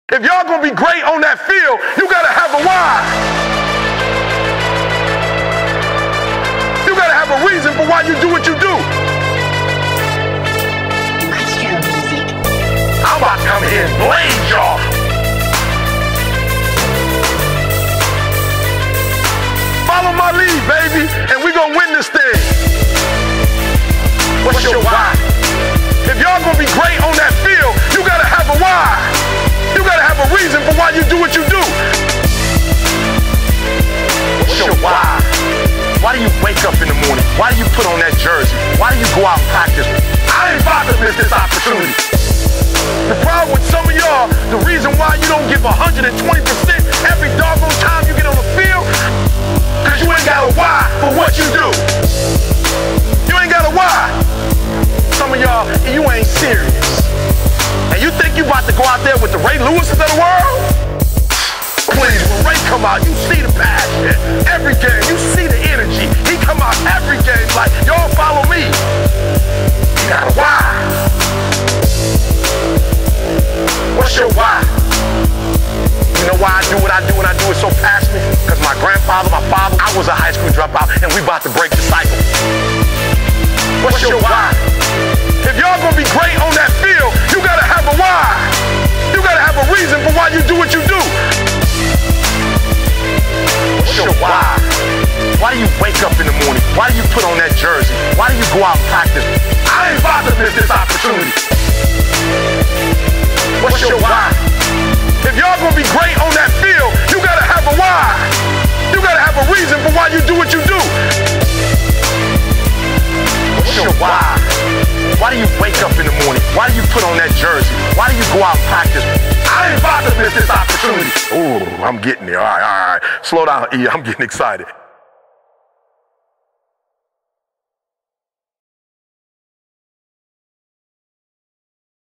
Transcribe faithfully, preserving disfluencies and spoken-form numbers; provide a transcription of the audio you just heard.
If y'all gonna be great on that field, you gotta have a why. You gotta have a reason for why you do what you do. Maestro music. I'm about to come here and blaze y'all. Follow my lead, baby, and we gonna win this thing. What's your why? If y'all gonna be great on that field, you gotta have a why. You gotta have a reason for why you do what you do. What's your why? Why do you wake up in the morning? Why do you put on that jersey? Why do you go out and practice? I ain't about to miss this opportunity. The problem with some of y'all, the reason why you don't give one hundred twenty percent every doggone time you get on the field, because you ain't got a why for what you do. You ain't got a why. Some of y'all, you ain't serious. And you think you about to go out there with the Ray Lewises of the world? Please, when Ray come out, you see the passion. Every game, you see the energy. He come out every game like, y'all follow me. You got a why. What's your why? You know why I do what I do and I do it so passionate? Because my grandfather, my father, I was a high school dropout and we about to break the cycle. What's your why? If y'all gonna be great on that field, you gotta have a why. You gotta have a reason for why you do what you do. What's your why? Why do you wake up in the morning? Why do you put on that jersey? Why do you go out and practice? I ain't about to miss this opportunity. What's your why? If y'all gonna be great on that field, you gotta have a why. You gotta have a reason for why you do what you do. What's your why? Why do you wake up in the morning? Why do you put on that jersey? Why do you go out and practice? I ain't about to miss this opportunity. Ooh, I'm getting there. All right, all right. Slow down, E. I'm getting excited.